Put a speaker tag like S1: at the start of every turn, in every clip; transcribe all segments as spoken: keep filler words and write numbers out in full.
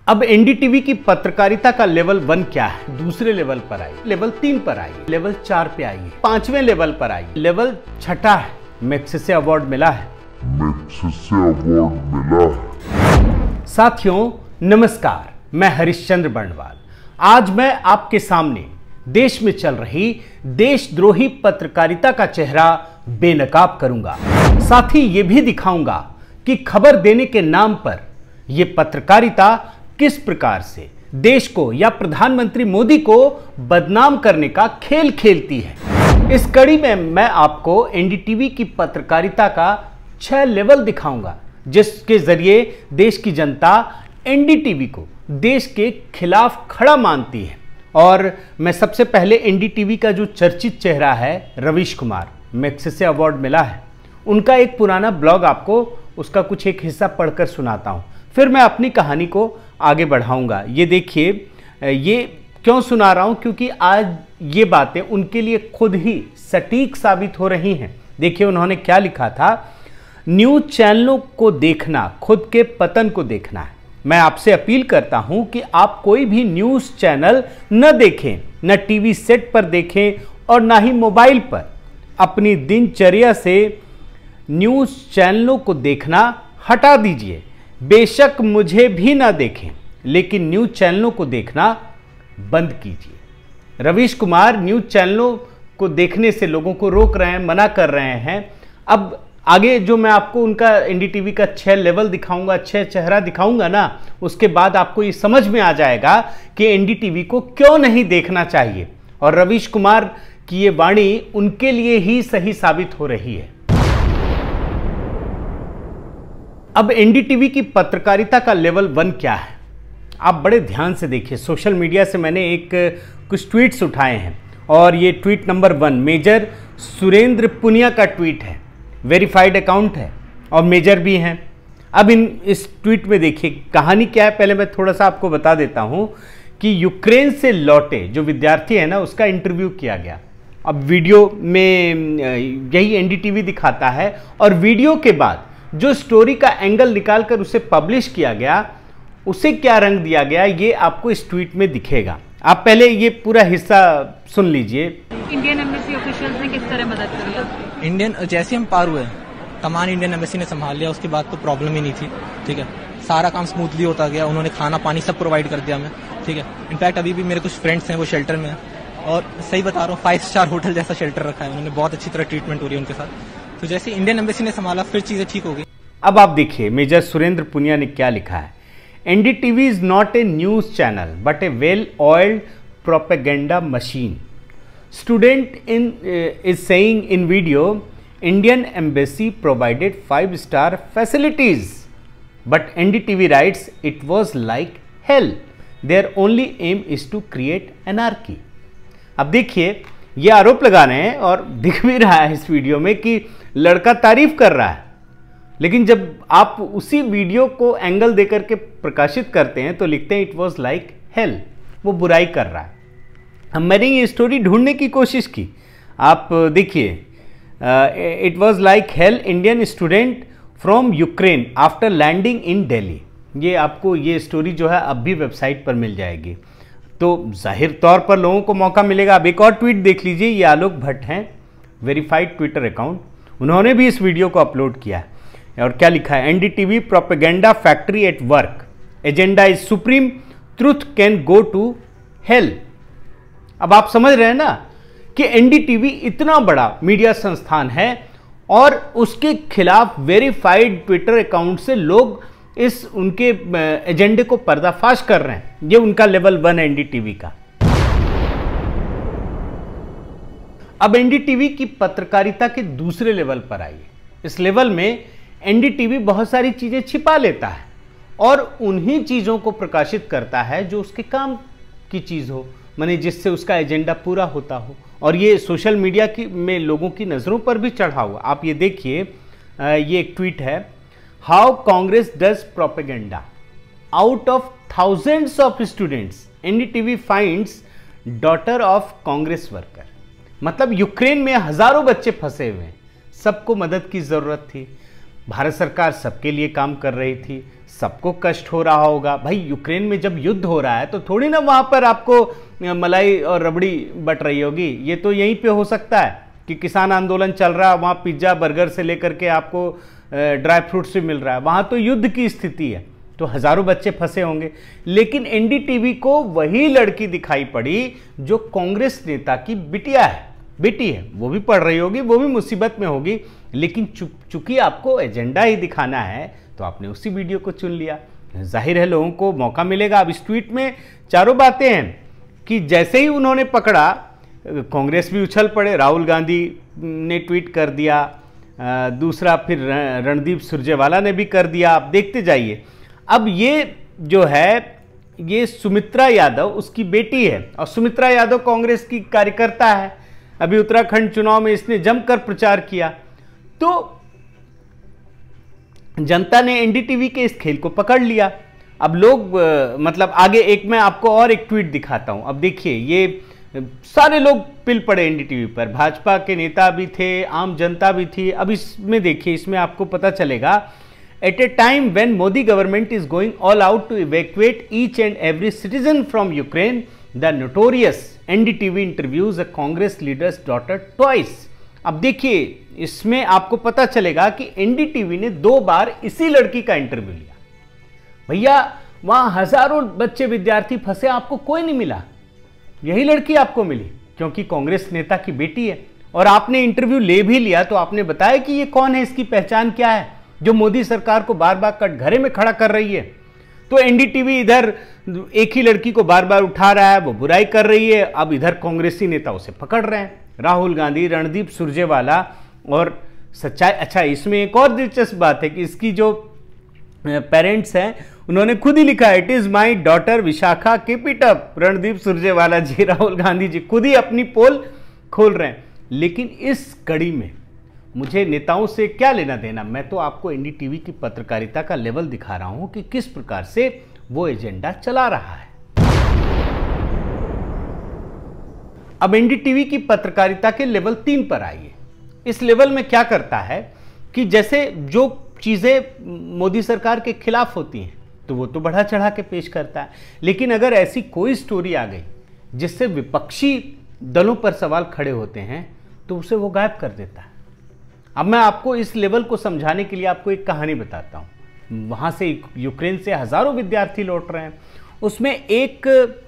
S1: अब एनडीटीवी की पत्रकारिता का लेवल वन क्या है? दूसरे लेवल पर आई, लेवल तीन पर आई, लेवल चार पे आई, पांचवें लेवल पर आई, लेवल छठा है। मैग्सेसे अवार्ड मिला है,
S2: मैग्सेसे अवार्ड मिला है।
S1: साथियों नमस्कार, मैं हरिश्चंद्र बर्णवाल। आज मैं आपके सामने देश में चल रही देशद्रोही पत्रकारिता का चेहरा बेनकाब करूंगा। साथ ही ये भी दिखाऊंगा कि खबर देने के नाम पर यह पत्रकारिता किस प्रकार से देश को या प्रधानमंत्री मोदी को बदनाम करने का खेल खेलती है। इस कड़ी में मैं आपको एनडीटीवी की पत्रकारिता का छह लेवल दिखाऊंगा, जिसके जरिए देश की जनता एनडीटीवी को देश के खिलाफ खड़ा मानती है। और मैं सबसे पहले एनडीटीवी का जो चर्चित चेहरा है रवीश कुमार, मैग्सेसे अवार्ड मिला है, उनका एक पुराना ब्लॉग आपको उसका कुछ एक हिस्सा पढ़कर सुनाता हूं, फिर मैं अपनी कहानी को आगे बढ़ाऊंगा। ये देखिए, ये क्यों सुना रहा हूं, क्योंकि आज ये बातें उनके लिए खुद ही सटीक साबित हो रही हैं। देखिए उन्होंने क्या लिखा था, न्यूज चैनलों को देखना खुद के पतन को देखना है। मैं आपसे अपील करता हूं कि आप कोई भी न्यूज चैनल न देखें, न टीवी सेट पर देखें और ना ही मोबाइल पर। अपनी दिनचर्या से न्यूज चैनलों को देखना हटा दीजिए। बेशक मुझे भी ना देखें, लेकिन न्यूज चैनलों को देखना बंद कीजिए। रवीश कुमार न्यूज चैनलों को देखने से लोगों को रोक रहे हैं, मना कर रहे हैं। अब आगे जो मैं आपको उनका एनडीटीवी का छह लेवल दिखाऊंगा, छह चेहरा दिखाऊंगा ना, उसके बाद आपको ये समझ में आ जाएगा कि एनडीटीवी को क्यों नहीं देखना चाहिए। और रवीश कुमार की ये वाणी उनके लिए ही सही साबित हो रही है। अब एनडीटीवी की पत्रकारिता का लेवल वन क्या है, आप बड़े ध्यान से देखिए। सोशल मीडिया से मैंने एक कुछ ट्वीट्स उठाए हैं और ये tweet number one major Surendra Punia का ट्वीट है, वेरीफाइड अकाउंट है और मेजर भी हैं। अब इन इस ट्वीट में देखिए कहानी क्या है, पहले मैं थोड़ा सा आपको बता देता हूं कि यूक्रेन से लौटे जो विद्यार्थी है ना, उसका इंटरव्यू किया गया। अब वीडियो में यही एनडीटीवी दिखाता है और वीडियो के बाद जो स्टोरी का एंगल निकालकर उसे पब्लिश किया गया, उसे क्या रंग दिया गया, ये आपको इस ट्वीट में दिखेगा। आप पहले ये पूरा हिस्सा सुन लीजिए।
S3: इंडियन एम्बेसी ऑफिशियल्स ने किस तरह मदद करी?
S4: इंडियन जैसे हम पार हुए, कमान इंडियन एम्बेसी ने संभाल लिया, उसके बाद तो प्रॉब्लम ही नहीं थी। ठीक है, सारा काम स्मूथली होता गया, उन्होंने खाना पानी सब प्रोवाइड कर दिया हमें। ठीक है, इनफैक्ट अभी भी मेरे कुछ फ्रेंड्स हैं वो शेल्टर में हैं और सही बता रहा हूँ फाइव स्टार होटल जैसा शेल्टर रखा है उन्होंने, बहुत अच्छी तरह ट्रीटमेंट हो रही है उनके साथ। तो जैसे इंडियन एम्बेसी ने संभाला फिर चीजें ठीक हो गई।
S1: अब आप देखिए मेजर सुरेंद्र पुनिया ने क्या लिखा है, NDTV is not a news channel but a well oiled propaganda machine. Student in is saying in video Indian embassy provided five star facilities but NDTV writes it was like hell, there only aim is to create anarchy. अब देखिए ये आरोप लगा रहे हैं और दिख भी रहा है इस वीडियो में कि लड़का तारीफ कर रहा है, लेकिन जब आप उसी वीडियो को एंगल देकर के प्रकाशित करते हैं तो लिखते हैं इट वॉज लाइक हेल, वो बुराई कर रहा है। हम मैंने ये स्टोरी ढूंढने की कोशिश की, आप देखिए, it was like hell Indian student from Ukraine after landing in Delhi. ये आपको ये स्टोरी जो है अब भी वेबसाइट पर मिल जाएगी, तो जाहिर तौर पर लोगों को मौका मिलेगा। अब एक और ट्वीट देख लीजिए, ये आलोक भट्ट हैं, वेरीफाइड ट्विटर अकाउंट, उन्होंने भी इस वीडियो को अपलोड किया है और क्या लिखा है, NDTV propaganda factory at work, agenda is supreme, truth can go to hell. अब आप समझ रहे हैं ना कि एनडीटीवी इतना बड़ा मीडिया संस्थान है और उसके खिलाफ वेरीफाइड ट्विटर अकाउंट से लोग इस उनके एजेंडे को पर्दाफाश कर रहे हैं। ये उनका लेवल वन है एनडीटीवी का। अब एनडीटीवी की पत्रकारिता के दूसरे लेवल पर आइए। इस लेवल में एनडीटीवी बहुत सारी चीजें छिपा लेता है और उन्हीं चीजों को प्रकाशित करता है जो उसके काम की चीज हो, माने जिससे उसका एजेंडा पूरा होता हो। और ये सोशल मीडिया की में लोगों की नजरों पर भी चढ़ा हुआ। आप ये देखिए, ये एक ट्वीट है, how Congress does propaganda out of thousands of students, NDTV finds daughter of Congress worker. मतलब यूक्रेन में हजारों बच्चे फंसे हुए हैं, सबको मदद की जरूरत थी, भारत सरकार सबके लिए काम कर रही थी, सबको कष्ट हो रहा होगा। भाई यूक्रेन में जब युद्ध हो रहा है तो थोड़ी ना वहाँ पर आपको मलाई और रबड़ी बट रही होगी। ये तो यहीं पे हो सकता है कि किसान आंदोलन चल रहा है, वहाँ पिज्ज़ा बर्गर से लेकर के आपको ड्राई फ्रूट्स भी मिल रहा है, वहाँ तो युद्ध की स्थिति है, तो हज़ारों बच्चे फंसे होंगे। लेकिन एनडीटीवी को वही लड़की दिखाई पड़ी जो कांग्रेस नेता की बिटिया है, बेटी है, वो भी पढ़ रही होगी, वो भी मुसीबत में होगी, लेकिन चूंकि आपको एजेंडा ही दिखाना है तो आपने उसी वीडियो को चुन लिया। जाहिर है लोगों को मौका मिलेगा। अब इस ट्वीट में चारों बातें हैं कि जैसे ही उन्होंने पकड़ा कांग्रेस भी उछल पड़े, राहुल गांधी ने ट्वीट कर दिया, दूसरा फिर रणदीप सुरजेवाला ने भी कर दिया, आप देखते जाइए। अब ये जो है ये सुमित्रा यादव उसकी बेटी है और सुमित्रा यादव कांग्रेस की कार्यकर्ता है। अभी उत्तराखंड चुनाव में इसने जमकर प्रचार किया, तो जनता ने एनडीटीवी के इस खेल को पकड़ लिया। अब लोग आ, मतलब आगे एक मैं आपको और एक ट्वीट दिखाता हूं। अब देखिए ये सारे लोग पिल पड़े एनडीटीवी पर, भाजपा के नेता भी थे, आम जनता भी थी। अब इसमें देखिए, इसमें आपको पता चलेगा, at a time when Modi government is going all out to evacuate each and every citizen from Ukraine, the notorious NDTV interviews a Congress leader's daughter twice. अब देखिए इसमें आपको पता चलेगा कि एनडीटीवी ने दो बार इसी लड़की का इंटरव्यू लिया। भैया वहां हजारों बच्चे विद्यार्थी फंसे, आपको कोई नहीं मिला, यही लड़की आपको मिली क्योंकि कांग्रेस नेता की बेटी है। और आपने इंटरव्यू ले भी लिया तो आपने बताया कि ये कौन है, इसकी पहचान क्या है, जो मोदी सरकार को बार बार कटघरे में खड़ा कर रही है। तो एनडीटीवी इधर एक ही लड़की को बार बार उठा रहा है, वो बुराई कर रही है, अब इधर कांग्रेसी नेता उसे पकड़ रहे हैं, राहुल गांधी, रणदीप सुरजेवाला और सच्चाई। अच्छा, इसमें एक और दिलचस्प बात है कि इसकी जो पेरेंट्स हैं उन्होंने खुद ही लिखा, it is my daughter Vishakha, keep it up. Randeep Surjewala ji, Rahul Gandhi ji खुद ही अपनी पोल खोल रहे हैं। लेकिन इस कड़ी में मुझे नेताओं से क्या लेना देना, मैं तो आपको एनडीटीवी की पत्रकारिता का लेवल दिखा रहा हूं कि किस प्रकार से वो एजेंडा चला रहा है। अब एनडीटीवी की पत्रकारिता के लेवल तीन पर आइए। इस लेवल में क्या करता है कि जैसे जो चीजें मोदी सरकार के खिलाफ होती हैं तो वो तो बढ़ा चढ़ा के पेश करता है, लेकिन अगर ऐसी कोई स्टोरी आ गई जिससे विपक्षी दलों पर सवाल खड़े होते हैं तो उसे वो गायब कर देता है। अब मैं आपको इस लेवल को समझाने के लिए आपको एक कहानी बताता हूँ। वहाँ से यूक्रेन से हज़ारों विद्यार्थी लौट रहे हैं, उसमें एक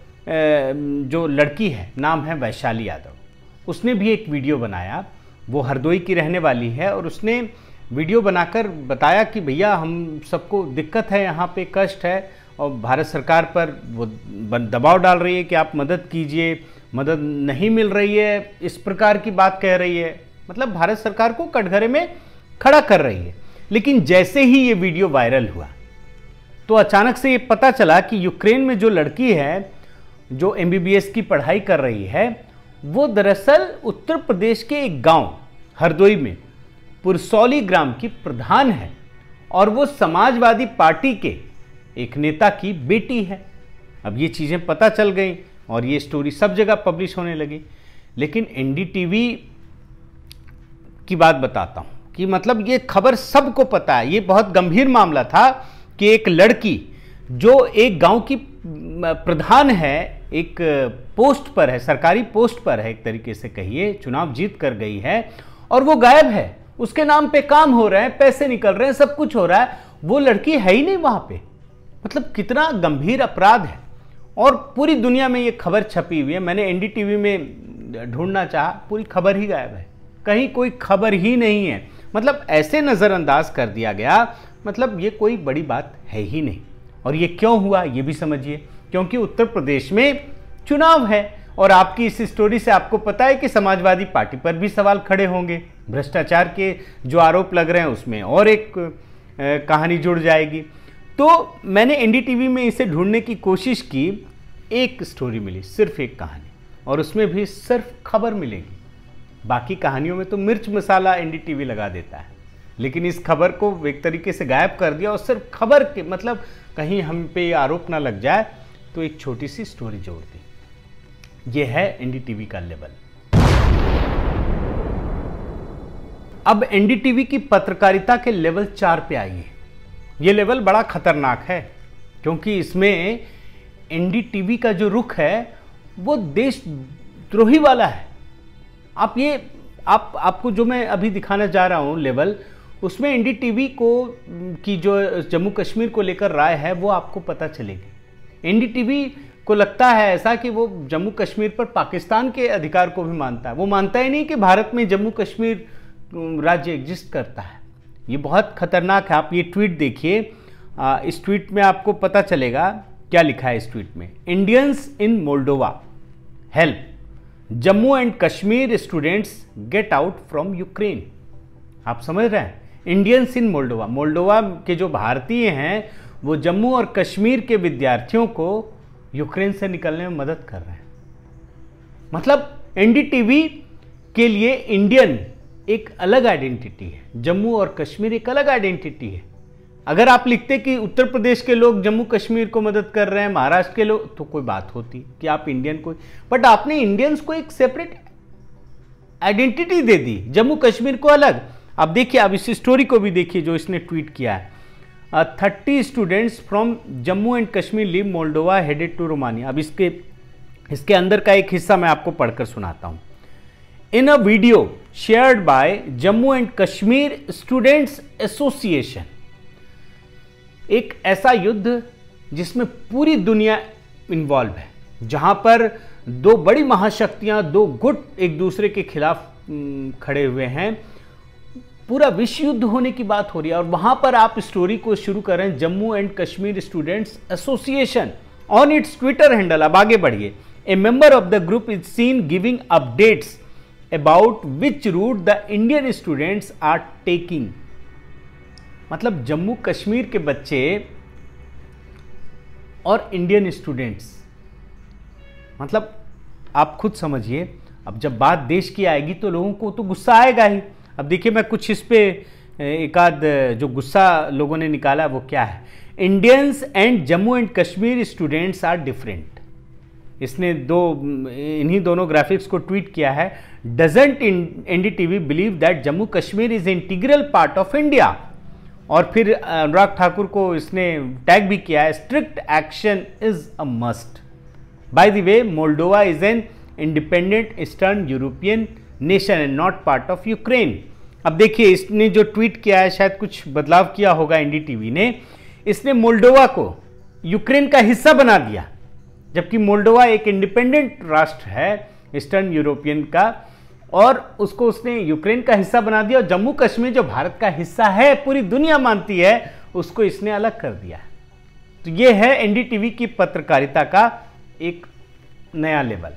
S1: जो लड़की है, नाम है वैशाली यादव, उसने भी एक वीडियो बनाया। वो हरदोई की रहने वाली है और उसने वीडियो बनाकर बताया कि भैया हम सबको दिक्कत है, यहाँ पे कष्ट है और भारत सरकार पर वो दबाव डाल रही है कि आप मदद कीजिए, मदद नहीं मिल रही है, इस प्रकार की बात कह रही है। मतलब भारत सरकार को कटघरे में खड़ा कर रही है। लेकिन जैसे ही ये वीडियो वायरल हुआ तो अचानक से ये पता चला कि यूक्रेन में जो लड़की है जो एमबीबीएस की पढ़ाई कर रही है, वो दरअसल उत्तर प्रदेश के एक गांव हरदोई में पुरसौली ग्राम की प्रधान है और वो समाजवादी पार्टी के एक नेता की बेटी है। अब ये चीज़ें पता चल गई और ये स्टोरी सब जगह पब्लिश होने लगी। लेकिन एनडीटीवी की बात बताता हूं कि मतलब ये खबर सबको पता है, ये बहुत गंभीर मामला था कि एक लड़की जो एक गांव की प्रधान है, एक पोस्ट पर है, सरकारी पोस्ट पर है, एक तरीके से कहिए, चुनाव जीत कर गई है और वो गायब है। उसके नाम पे काम हो रहे हैं, पैसे निकल रहे हैं, सब कुछ हो रहा है, वो लड़की है ही नहीं वहां पे। मतलब कितना गंभीर अपराध है और पूरी दुनिया में ये खबर छपी हुई है। मैंने एनडीटीवी में ढूंढना चाहा, पूरी खबर ही गायब है, कहीं कोई खबर ही नहीं है। मतलब ऐसे नजरअंदाज कर दिया गया, मतलब ये कोई बड़ी बात है ही नहीं। और ये क्यों हुआ ये भी समझिए, क्योंकि उत्तर प्रदेश में चुनाव है और आपकी इस स्टोरी से आपको पता है कि समाजवादी पार्टी पर भी सवाल खड़े होंगे, भ्रष्टाचार के जो आरोप लग रहे हैं उसमें और एक कहानी जुड़ जाएगी। तो मैंने एनडीटीवी में इसे ढूंढने की कोशिश की, एक स्टोरी मिली, सिर्फ एक कहानी, और उसमें भी सिर्फ खबर मिलेगी। बाकी कहानियों में तो मिर्च मसाला एनडीटीवी लगा देता है, लेकिन इस खबर को एक तरीके से गायब कर दिया और सिर्फ खबर के मतलब कहीं हम पे आरोप ना लग जाए तो एक छोटी सी स्टोरी जोड़ दी। ये है एनडीटीवी का लेवल। अब एनडीटीवी की पत्रकारिता के लेवल चार पे आइए। ये लेवल बड़ा खतरनाक है क्योंकि इसमें एनडीटीवी का जो रुख है वो देशद्रोही वाला है। आप ये आप आपको जो मैं अभी दिखाना जा रहा हूँ लेवल, उसमें एनडीटीवी को की जो जम्मू कश्मीर को लेकर राय है वो आपको पता चलेगी। एनडीटीवी को लगता है ऐसा कि वो जम्मू कश्मीर पर पाकिस्तान के अधिकार को भी मानता है। वो मानता ही नहीं कि भारत में जम्मू कश्मीर राज्य एग्जिस्ट करता है। ये बहुत खतरनाक है। आप ये ट्वीट देखिए, इस ट्वीट में आपको पता चलेगा क्या लिखा है इस ट्वीट में। Indians in Moldova help, Jammu and Kashmir students get out from Ukraine. आप समझ रहे हैं, इंडियंस इन मोल्डोवा, मोल्डोवा के जो भारतीय हैं वो जम्मू और कश्मीर के विद्यार्थियों को यूक्रेन से निकलने में मदद कर रहे हैं। मतलब एनडीटीवी के लिए इंडियन एक अलग आइडेंटिटी है, जम्मू और कश्मीर एक अलग आइडेंटिटी है। अगर आप लिखते कि उत्तर प्रदेश के लोग जम्मू कश्मीर को मदद कर रहे हैं, महाराष्ट्र के लोग, तो कोई बात होती कि आप इंडियन को, बट आपने इंडियंस को एक सेपरेट आइडेंटिटी दे दी, जम्मू कश्मीर को अलग। अब देखिए, अब इस स्टोरी को भी देखिए जो इसने ट्वीट किया है। Thirty students from Jammu and Kashmir leave Moldova headed to Romania. अब इसके इसके अंदर का एक हिस्सा मैं आपको पढ़कर सुनाता हूं। In a video shared by Jammu and Kashmir students association, एक ऐसा युद्ध जिसमें पूरी दुनिया इन्वॉल्व है, जहां पर दो बड़ी महाशक्तियां, दो गुट एक दूसरे के खिलाफ खड़े हुए हैं, पूरा विश्व युद्ध होने की बात हो रही है। और वहां पर आप स्टोरी को शुरू कर रहे हैं, Jammu and Kashmir students association on its Twitter handle. अब आगे बढ़िए। A member of the group is seen giving updates about which route the Indian students are taking. मतलब जम्मू कश्मीर के बच्चे और इंडियन स्टूडेंट्स, मतलब आप खुद समझिए। अब जब बात देश की आएगी तो लोगों को तो गुस्सा आएगा ही। अब देखिए, मैं कुछ इस पे एक आध जो गुस्सा लोगों ने निकाला वो क्या है। Indians and Jammu and Kashmir students are different. इसने दो इन्हीं दोनों ग्राफिक्स को ट्वीट किया है। Doesn't NDTV believe that Jammu Kashmir is integral part of India. और फिर अनुराग ठाकुर को इसने टैग भी किया है, strict action is a must. By the way, Moldova is an independent eastern European nation and not part of Ukraine. अब देखिए, इसने जो ट्वीट किया है, शायद कुछ बदलाव किया होगा एनडीटीवी ने। इसने मोल्डोवा को यूक्रेन का हिस्सा बना दिया, जबकि मोल्डोवा एक इंडिपेंडेंट राष्ट्र है ईस्टर्न यूरोपियन का, और उसको उसने यूक्रेन का हिस्सा बना दिया। और जम्मू कश्मीर जो भारत का हिस्सा है, पूरी दुनिया मानती है, उसको इसने अलग कर दिया। तो ये है एनडीटीवी की पत्रकारिता का एक नया लेवल।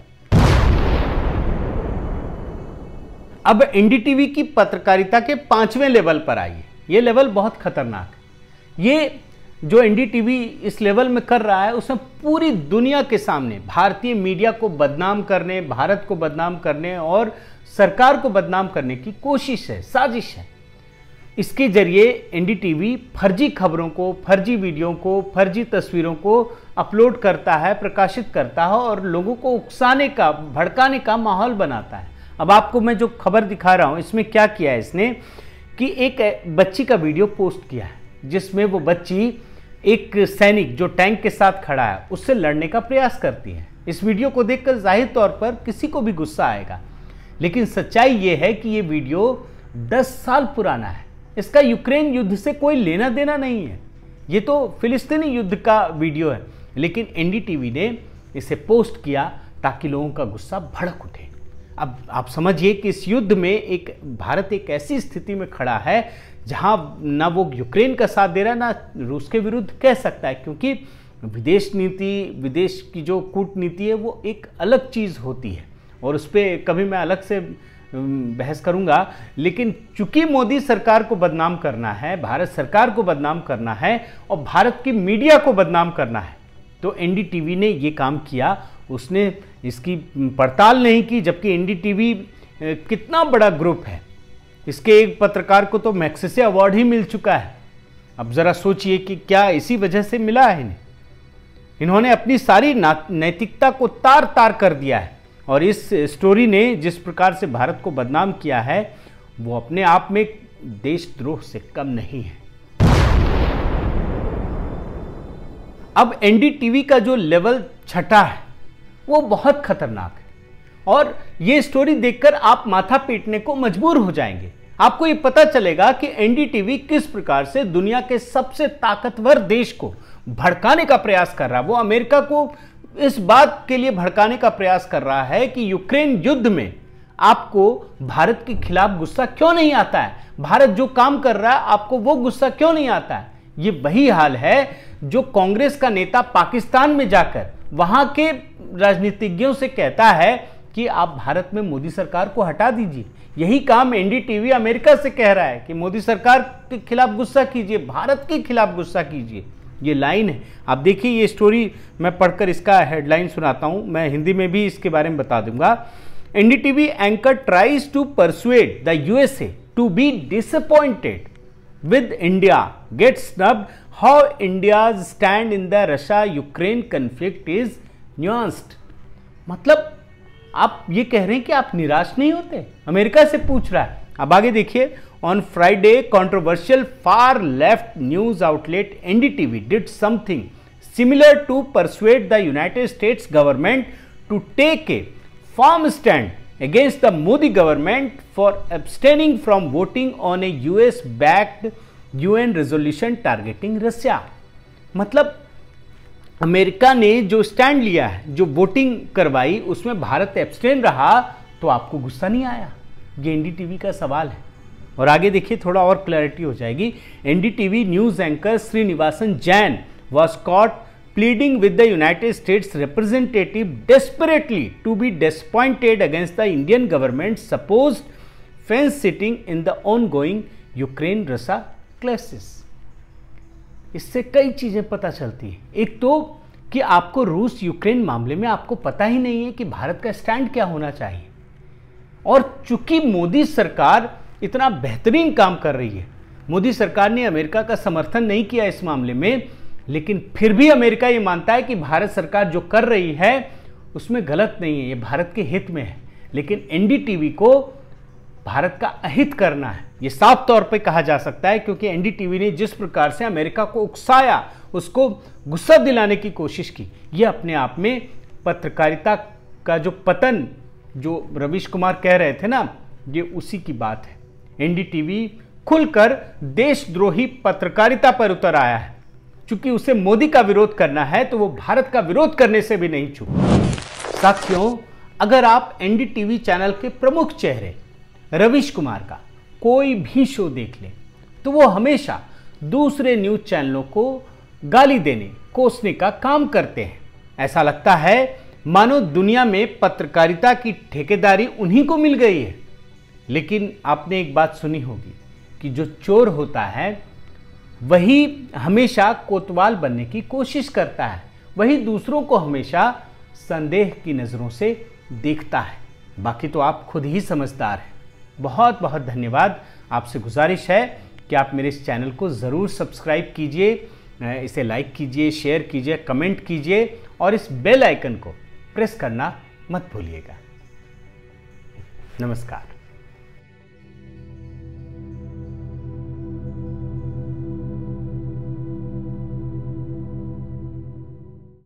S1: अब एनडीटीवी की पत्रकारिता के पांचवें लेवल पर आइए। ये लेवल बहुत खतरनाक है। ये जो एनडीटीवी इस लेवल में कर रहा है, उसमें पूरी दुनिया के सामने भारतीय मीडिया को बदनाम करने, भारत को बदनाम करने और सरकार को बदनाम करने की कोशिश है, साजिश है। इसके जरिए एनडीटीवी फर्जी खबरों को, फर्जी वीडियो को, फर्जी तस्वीरों को अपलोड करता है, प्रकाशित करता है और लोगों को उकसाने का, भड़काने का माहौल बनाता है। अब आपको मैं जो खबर दिखा रहा हूं, इसमें क्या किया है इसने कि एक बच्ची का वीडियो पोस्ट किया है, जिसमें वो बच्ची एक सैनिक जो टैंक के साथ खड़ा है उससे लड़ने का प्रयास करती है। इस वीडियो को देखकर जाहिर तौर पर किसी को भी गुस्सा आएगा, लेकिन सच्चाई ये है कि ये वीडियो दस साल पुराना है। इसका यूक्रेन युद्ध से कोई लेना देना नहीं है, ये तो फिलिस्तीनी युद्ध का वीडियो है, लेकिन एनडीटीवी ने इसे पोस्ट किया ताकि लोगों का गुस्सा भड़क उठे। अब आप समझिए कि इस युद्ध में एक भारत एक ऐसी स्थिति में खड़ा है जहां ना वो यूक्रेन का साथ दे रहा है, ना रूस के विरुद्ध कह सकता है, क्योंकि विदेश नीति, विदेश की जो कूटनीति है वो एक अलग चीज़ होती है और उस पर कभी मैं अलग से बहस करूंगा। लेकिन चूंकि मोदी सरकार को बदनाम करना है, भारत सरकार को बदनाम करना है और भारत की मीडिया को बदनाम करना है, तो एनडीटीवी ने ये काम किया। उसने इसकी पड़ताल नहीं की, जबकि एनडीटीवी कितना बड़ा ग्रुप है, इसके एक पत्रकार को तो मैग्सेसे अवार्ड ही मिल चुका है। अब जरा सोचिए कि क्या इसी वजह से मिला है इन्हें। इन्होंने अपनी सारी नैतिकता को तार तार कर दिया है और इस स्टोरी ने जिस प्रकार से भारत को बदनाम किया है वो अपने आप में देशद्रोह से कम नहीं है। अब एनडीटीवी का जो लेवल छठा है वो बहुत खतरनाक है, और ये स्टोरी देखकर आप माथा पीटने को मजबूर हो जाएंगे। आपको ये पता चलेगा कि एनडीटीवी किस प्रकार से दुनिया के सबसे ताकतवर देश को भड़काने का प्रयास कर रहा है। वो अमेरिका को इस बात के लिए भड़काने का प्रयास कर रहा है कि यूक्रेन युद्ध में आपको भारत के खिलाफ गुस्सा क्यों नहीं आता है, भारत जो काम कर रहा है आपको वो गुस्सा क्यों नहीं आता है। ये वही हाल है जो कांग्रेस का नेता पाकिस्तान में जाकर वहां के राजनीतिज्ञों से कहता है कि आप भारत में मोदी सरकार को हटा दीजिए। यही काम एनडीटीवी अमेरिका से कह रहा है कि मोदी सरकार के खिलाफ गुस्सा कीजिए, भारत के खिलाफ गुस्सा कीजिए। ये लाइन है, आप देखिए ये स्टोरी मैं पढ़कर इसका हेडलाइन सुनाता हूं, मैं हिंदी में भी इसके बारे में बता दूंगा। NDTV anchor tries to persuade the USA to be disappointed with India, get snubbed, how India's stand in the Russia Ukraine conflict is nuanced. मतलब आप ये कह रहे हैं कि आप निराश नहीं होते, अमेरिका से पूछ रहा है। अब आगे देखिए, on Friday controversial far left news outlet NDTV did something similar to persuade the United States government to take a firm stand against the Modi government for abstaining from voting on a U S backed U N resolution targeting Russia। मतलब America ने जो stand लिया है, जो voting करवाई, उसमें Bharat abstain रहा, तो आपको गुस्सा नहीं आया। ये एनडीटीवी का सवाल है। और आगे देखिए, थोड़ा और क्लैरिटी हो जाएगी। NDTV news anchor Srinivasan Jain was caught pleading with the United States representative desperately to be disappointed against the Indian government's supposed fence sitting in the ongoing Ukraine-Russia crisis। इससे कई चीजें पता चलती हैं। एक तो कि आपको रूस यूक्रेन मामले में आपको पता ही नहीं है कि भारत का स्टैंड क्या होना चाहिए, और चूंकि मोदी सरकार इतना बेहतरीन काम कर रही है, मोदी सरकार ने अमेरिका का समर्थन नहीं किया इस मामले में, लेकिन फिर भी अमेरिका ये मानता है कि भारत सरकार जो कर रही है उसमें गलत नहीं है, ये भारत के हित में है। लेकिन एनडीटीवी को भारत का अहित करना है, ये साफ तौर पे कहा जा सकता है, क्योंकि एनडीटीवी ने जिस प्रकार से अमेरिका को उकसाया, उसको गुस्सा दिलाने की कोशिश की, ये अपने आप में पत्रकारिता का जो पतन, जो रवीश कुमार कह रहे थे ना, ये उसी की बात है। एनडीटीवी खुलकर देशद्रोही पत्रकारिता पर उतर आया है। चूंकि उसे मोदी का विरोध करना है तो वो भारत का विरोध करने से भी नहीं चूक। साथियों, अगर आप एनडीटीवी चैनल के प्रमुख चेहरे रवीश कुमार का कोई भी शो देख लें तो वो हमेशा दूसरे न्यूज चैनलों को गाली देने, कोसने का काम करते हैं। ऐसा लगता है मानो दुनिया में पत्रकारिता की ठेकेदारी उन्हीं को मिल गई है। लेकिन आपने एक बात सुनी होगी कि जो चोर होता है वही हमेशा कोतवाल बनने की कोशिश करता है, वही दूसरों को हमेशा संदेह की नज़रों से देखता है। बाकी तो आप खुद ही समझदार हैं। बहुत बहुत धन्यवाद। आपसे गुजारिश है कि आप मेरे इस चैनल को ज़रूर सब्सक्राइब कीजिए, इसे लाइक कीजिए, शेयर कीजिए, कमेंट कीजिए और इस बेल आइकन को प्रेस करना मत भूलिएगा। नमस्कार।